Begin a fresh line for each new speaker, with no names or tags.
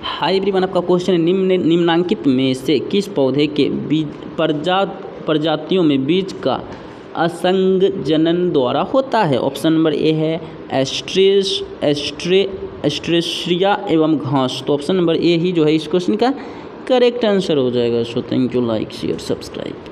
High everyone, आपका question है निम्नलिखित में से किस पौधे के बीज प्रजातियों में बीज का असंजनन द्वारा होता है। ऑप्शन नंबर ए है एस्ट्रेसिया एवं घास। तो ऑप्शन नंबर ए ही जो है इस क्वेश्चन का करेक्ट आंसर हो जाएगा। So thank you, like share subscribe.